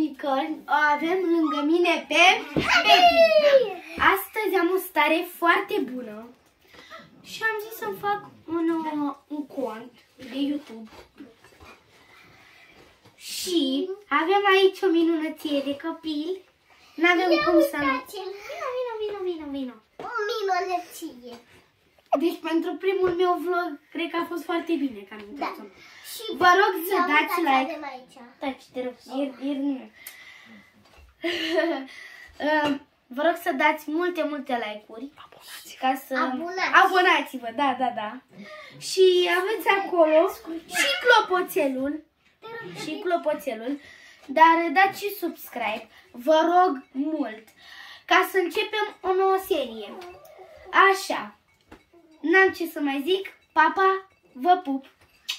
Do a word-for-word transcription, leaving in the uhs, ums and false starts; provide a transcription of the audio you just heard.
Unicorn o avem lângă mine pe Betty. Astăzi am o stare foarte bună și am zis să-mi fac un, un cont de YouTube. Și avem aici o minunăție de copil. N-avem cum să nu... Vino, vino, vino, vino, vino. O minunăție. Deci pentru primul meu vlog, cred că a fost foarte bine că am intrat. Da. Și vă rog să dați like. Taci, te rog, ieri, ieri nu. Vă rog să dați multe, multe like-uri. Ca să... Abonați. Abonați-vă, da, da, da. Și aveți acolo și clopoțelul. Și clopoțelul. Dar dați și subscribe. Vă rog mult. Ca să începem o nouă serie. Așa. N-am ce să mai zic. Pa, pa, vă pup!